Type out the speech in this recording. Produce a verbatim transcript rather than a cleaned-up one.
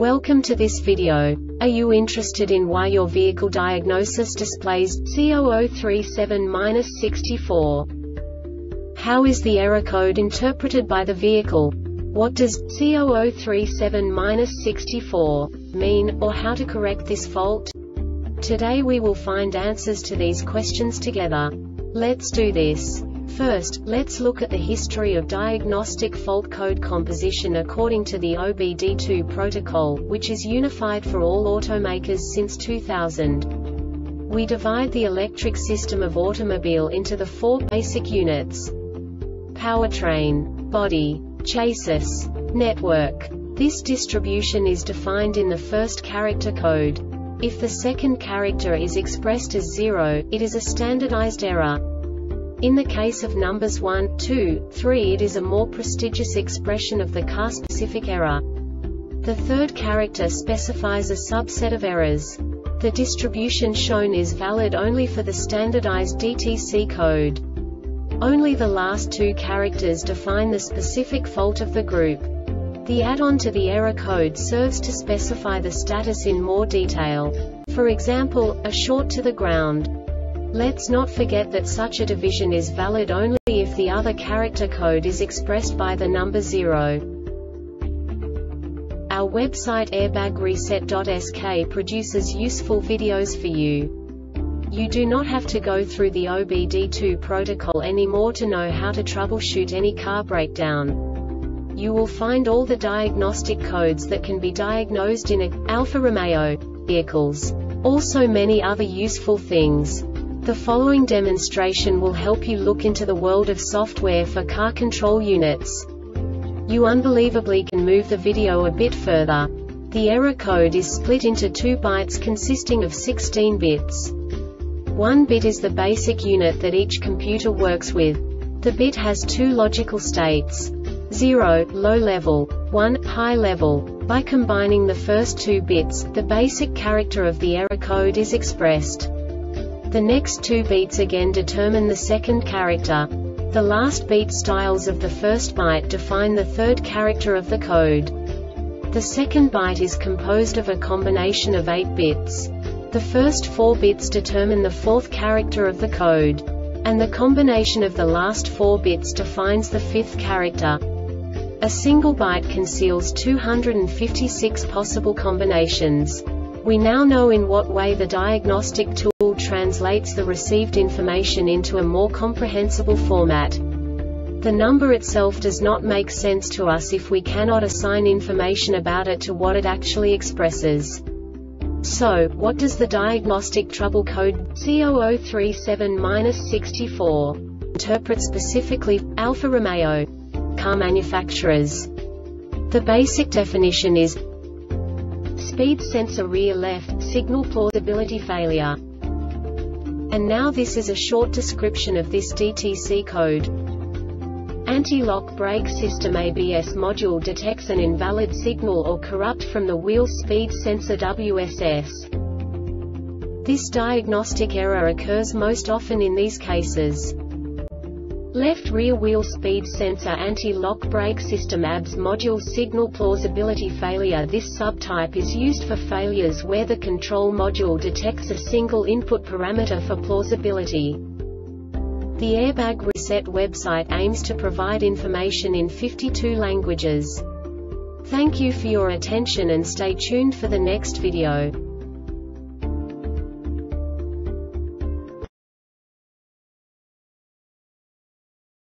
Welcome to this video. Are you interested in why your vehicle diagnosis displays C zero zero three seven dash sixty-four? How is the error code interpreted by the vehicle? What does C zero zero three seven dash sixty-four mean, or how to correct this fault? Today we will find answers to these questions together. Let's do this. First, let's look at the history of diagnostic fault code composition according to the O B D two protocol, which is unified for all automakers since two thousand. We divide the electric system of automobile into the four basic units: powertrain, body, chassis, network. This distribution is defined in the first character code. If the second character is expressed as zero, it is a standardized error. In the case of numbers one, two, three, it is a more prestigious expression of the car-specific error. The third character specifies a subset of errors. The distribution shown is valid only for the standardized D T C code. Only the last two characters define the specific fault of the group. The add-on to the error code serves to specify the status in more detail. For example, a short to the ground. Let's not forget that such a division is valid only if the other character code is expressed by the number zero. Our website airbag reset dot S K produces useful videos for you. You do not have to go through the O B D two protocol anymore to know how to troubleshoot any car breakdown. You will find all the diagnostic codes that can be diagnosed in a Alfa Romeo vehicles. Also many other useful things. The following demonstration will help you look into the world of software for car control units. You unbelievably can move the video a bit further. The error code is split into two bytes consisting of sixteen bits. One bit is the basic unit that each computer works with. The bit has two logical states: zero, low level, one, high level. By combining the first two bits, the basic character of the error code is expressed. The next two beats again determine the second character. The last beat styles of the first byte define the third character of the code. The second byte is composed of a combination of eight bits. The first four bits determine the fourth character of the code. And the combination of the last four bits defines the fifth character. A single byte conceals two hundred fifty-six possible combinations. We now know in what way the diagnostic tool translates the received information into a more comprehensible format. The number itself does not make sense to us if we cannot assign information about it to what it actually expresses. So, what does the diagnostic trouble code C zero zero three seven dash sixty-four interpret specifically for Alfa Romeo car manufacturers? The basic definition is speed sensor rear left, signal plausibility failure. And now this is a short description of this D T C code. Anti-lock brake system A B S module detects an invalid signal or corrupt from the wheel speed sensor W S S. This diagnostic error occurs most often in these cases: left rear wheel speed sensor anti-lock brake system A B S module signal plausibility failure. This subtype is used for failures where the control module detects a single input parameter for plausibility. The Airbag Reset website aims to provide information in fifty-two languages. Thank you for your attention and stay tuned for the next video.